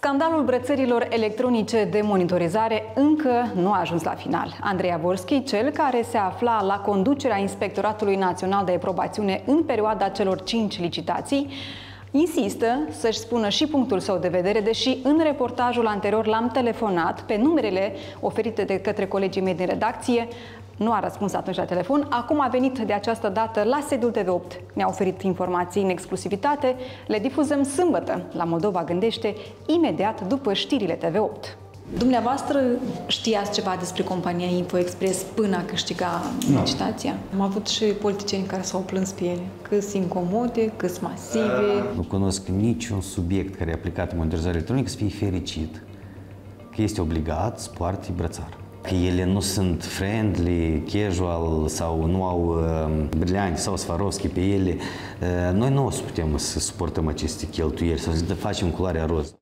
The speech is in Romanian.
Scandalul brățărilor electronice de monitorizare încă nu a ajuns la final. Andrei Javorski, cel care se afla la conducerea Inspectoratului Național de Aprobațiune în perioada celor 5 licitații, insistă să-și spună și punctul său de vedere, deși în reportajul anterior l-am telefonat pe numerele oferite de către colegii mei din redacție. Nu a răspuns atunci la telefon. Acum a venit de această dată la sediul TV8. Ne-a oferit informații în exclusivitate. Le difuzăm sâmbătă la Moldova Gândește, imediat după știrile TV8. Dumneavoastră știați ceva despre compania InfoExpress până a câștiga licitația? Am avut și politicieni care s-au plâns pe ele. Câți incomode, câți masive. Nu cunosc niciun subiect care e aplicat în monitorizare electronică să fie fericit că este obligat să poarte brățar. Că ele nu sunt friendly, casual sau nu au brilianti sau Swarovski pe ele. Noi nu o să putem să suportăm aceste cheltuieli sau să facem culoarea roz.